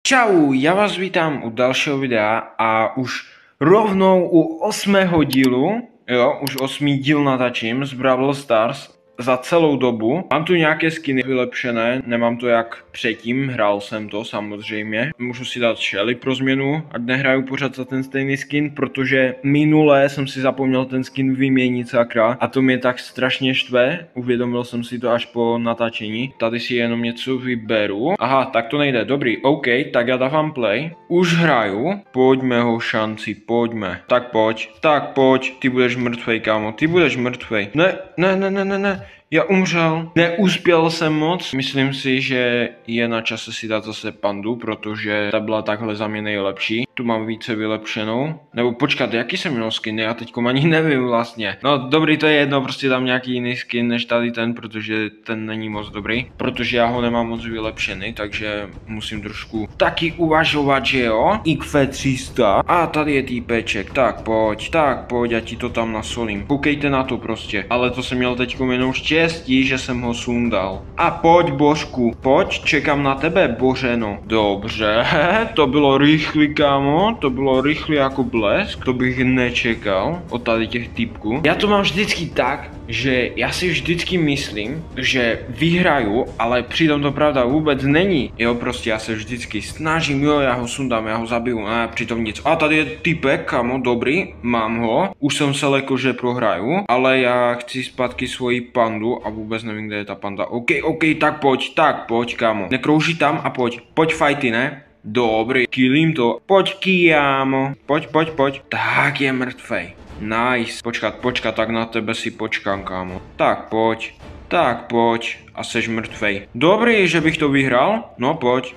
Čau, já vás vítám u dalšího videa a už rovnou u 8. dílu, už 8. díl natáčím z Brawl Stars za celou dobu. Mám tu nějaké skiny vylepšené, nemám to jak předtím, hrál jsem to samozřejmě. Můžu si dát Shelly pro změnu, ať nehraju pořád za ten stejný skin, protože minule jsem si zapomněl ten skin vyměnit sakra a to mě tak strašně štve, uvědomil jsem si to až po natáčení. Tady si jenom něco vyberu. Aha, tak to nejde, dobrý, OK, tak já dávám play. Už hraju, pojďme ho šanci, pojďme. Tak pojď, ty budeš mrtvej, kámo, ty budeš mrtvej. Ne. Já umřel. Neuspěl jsem moc. Myslím si, že je na čase si dát zase pandu, protože ta byla takhle za mě nejlepší. Tu mám více vylepšenou. Nebo počkat, jaký jsem měl skin? Já teďkom ani nevím vlastně. No dobrý, to je jedno, prostě dám nějaký jiný skin než tady ten, protože ten není moc dobrý. Protože já ho nemám moc vylepšený, takže musím trošku taky uvažovat, že jo? IQ 300. A tady je týpeček, tak pojď, já ti to tam nasolím. Koukejte na to prostě. Ale to jsem měl teďkom jenom štěstí, že jsem ho sundal. A pojď, Božku, pojď, čekám na tebe, Boženo. Dobře, to bylo rychlý, kámo, to bylo rychlý jako blesk, to bych nečekal od tady těch typků. Já to mám vždycky tak, že já si vždycky myslím, že vyhraju, ale přitom to pravda vůbec není. Jo, prostě já se vždycky snažím, jo, já ho sundám, já ho zabiju, a přitom nic. A tady je typek, kámo, dobrý, mám ho. Už jsem se lekl, že prohraju, ale já chci zpátky svoji pandu a vůbec nevím, kde je ta panda. OK, tak pojď, kámo. Nekrouží tam a pojď fighty, ne? Dobrý, killím to. Pojď, kámo, pojď. Tak je mrtvej. Nice. Počkat, tak na tebe si počkám, kámo. Tak pojď. A seš mrtvej. Dobrý, že bych to vyhrál? No pojď.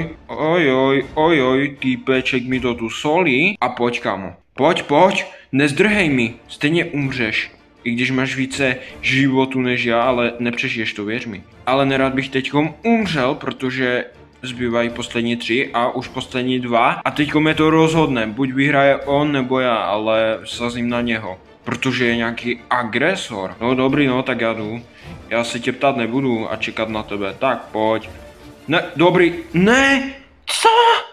Ojoj, týpeček mi to tu solí. A pojď, kámo. Pojď, nezdrhej mi, stejně umřeš. I když máš více životu než já, ale nepřežiješ to, věř mi. Ale nerad bych teďkom umřel, protože zbývají poslední 3 a už poslední 2. A teďkom je to rozhodne, buď vyhraje on nebo já, ale sazím na něho. Protože je nějaký agresor. No dobrý, no tak já jdu. Já se tě ptát nebudu a čekat na tebe. Tak pojď. Ne, dobrý. Ne! Co?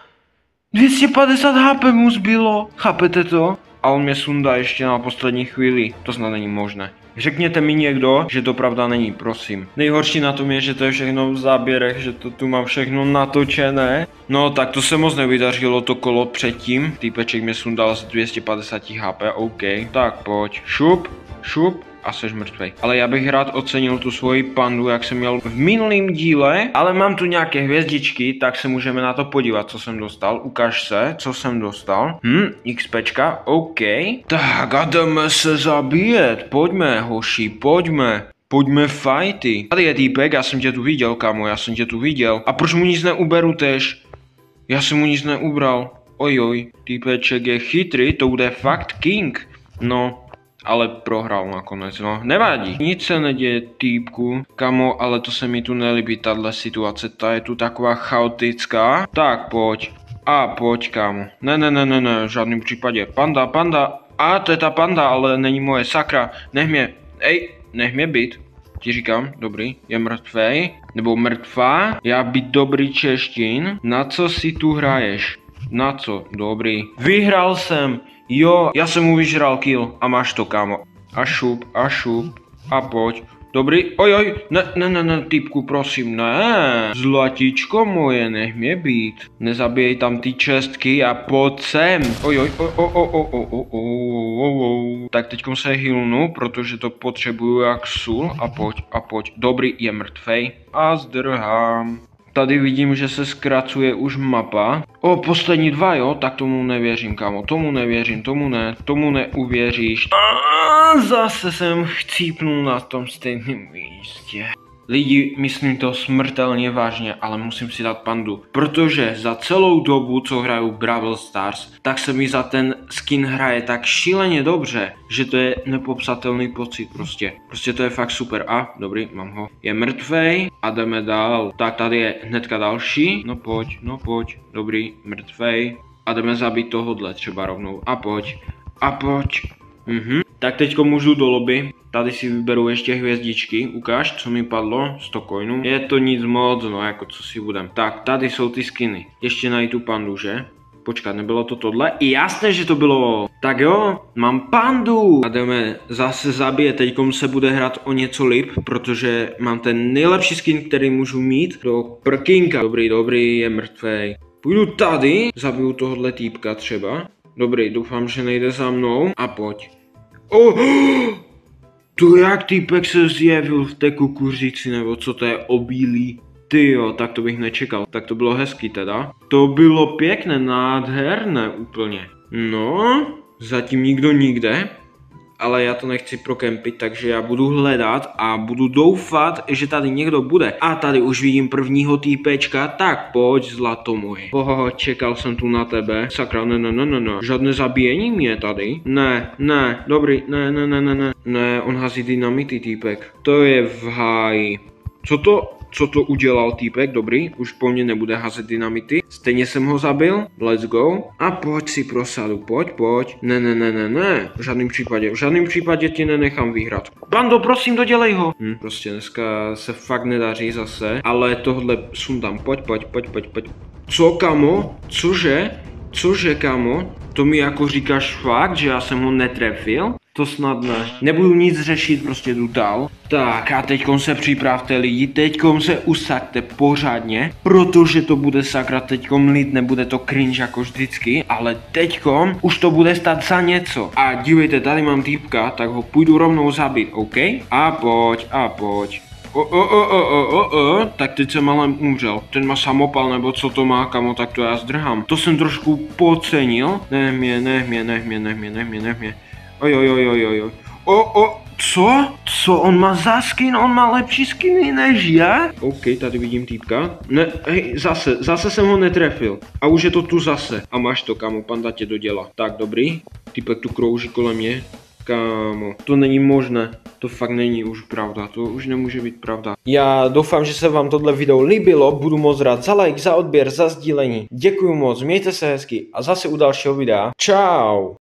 250 HP mu zbylo. Chápete to? A on mě sundá ještě na poslední chvíli. To snad není možné. Řekněte mi někdo, že to pravda není, prosím. Nejhorší na tom je, že to je všechno v záběrech, že to tu mám všechno natočené. No tak to se moc nevydařilo to kolo předtím. Týpeček mě sundal z 250 HP, OK. Tak pojď, šup. A seš mrtvej. Ale já bych rád ocenil tu svoji pandu, jak jsem měl v minulém díle, ale mám tu nějaké hvězdičky, tak se můžeme na to podívat, co jsem dostal. Ukaž se, co jsem dostal. XPčka, OK. Tak a jdeme se zabíjet. Pojďme, hoši, pojďme. Pojďme fighty. Tady je týpek, já jsem tě tu viděl, kámo, A proč mu nic neuberu tež? Já jsem mu nic neubral. Ojoj, týpeček je chytrý, to bude fakt king. No. Ale prohrál nakonec, no, nevadí. Nic se neděje, týpku. Kamo, ale to se mi tu nelíbí, tahle situace, ta je tu taková chaotická. Tak pojď. A pojď, kámo. Ne, v žádném případě. Panda. A to je ta panda, ale není moje, sakra. Nech mě být. Ti říkám, dobrý, je mrtvej. Nebo mrtvá. Já být dobrý češtin. Na co si tu hraješ? Na co? Dobrý. Vyhrál jsem. Jo, já jsem mu vyžral kill a máš to, kámo. A šup. A pojď. Dobrý, ojoj, ne, týpku, prosím, ne. Zlatíčko moje, nech mě být. Nezabijej tam ty čestky a pojď sem. Ojoj, Tak teďkom se healnu, protože to potřebuju jak sůl. A pojď. Dobrý, je mrtvej. A zdrhám. Tady vidím, že se zkracuje už mapa. Poslední 2, jo? Tak tomu nevěřím, kámo. Tomu neuvěříš. Zase jsem chcípnul na tom stejném místě. Lidi, myslím to smrtelně vážně, ale musím si dát pandu. Protože za celou dobu, co hraju Brawl Stars, tak se mi za ten skin hraje tak šíleně dobře, že to je nepopsatelný pocit prostě. Prostě to je fakt super. A, dobrý, mám ho. Je mrtvej a jdeme dál. Tak tady je hnedka další. No pojď. Dobrý, mrtvej. A jdeme zabít tohodle třeba rovnou. A pojď. Tak teďko můžu do lobby. Tady si vyberu ještě hvězdičky, ukáž, co mi padlo, 100 coinů. Je to nic moc, no jako co si budem. Tak, tady jsou ty skiny. Ještě najít tu pandu, že? Počkat, nebylo to tohle? Jasné, že to bylo. Tak jo, mám pandu. A jdeme zase zabít, teďkom se bude hrát o něco líp, protože mám ten nejlepší skin, který můžu mít do prkínka. Dobrý, je mrtvej. Půjdu tady, zabiju tohle týpka třeba. Dobrý, doufám, že nejde za mnou. A pojď. To jak týpek se zjevil v té kukuřici, nebo co to je obílý. Tyjo, tak to bych nečekal. Tak to bylo hezký teda. To bylo pěkné, nádherné úplně. No, zatím nikdo nikde. Ale já to nechci prokempit, takže já budu hledat a budu doufat, že tady někdo bude. A tady už vidím prvního týpečka, tak pojď zlato moje. Čekal jsem tu na tebe. Sakra, ne. Žádné zabíjení mě tady. Ne, dobrý, ne. Ne, on hází dynamity týpek. To je v háji. Co to udělal týpek, dobrý, už po mně nebude házet dynamity. Stejně jsem ho zabil, let's go. A pojď si prosadu, pojď. Ne, v žádným případě ti nenechám vyhrát. Bando, prosím, dodělej ho. Prostě dneska se fakt nedaří zase, ale tohle sundám, pojď. Co, kamo? Cože, kamo? To mi jako říkáš fakt, že já jsem ho netrefil? To snad ne. Nebudu nic řešit, prostě jdu dál. Tak a teďkom se připravte lidi, teďkom se usaďte pořádně, protože to bude sakra teďkom lid, nebude to cringe jako vždycky, ale teďkom už to bude stát za něco. A dívejte, tady mám týpka, tak ho půjdu rovnou zabít, OK? A pojď. Tak teď jsem ale umřel. Ten má samopal, nebo co to má, kamo, tak to já zdrhám. To jsem trošku podcenil. Nech mě. Oj. Co? On má za skin? On má lepší skiny než já? OK, tady vidím týpka. Ne, hej, zase jsem ho netrefil. A už je to tu zase. A máš to, kamo, panda tě dodělá. Tak, dobrý. Týpek tu krouží kolem mě. Kámo, to není možné. To fakt není už pravda, to už nemůže být pravda. Já doufám, že se vám tohle video líbilo, budu moc rád za like, za odběr, za sdílení. Děkuju moc, mějte se hezky a zase u dalšího videa. Čau!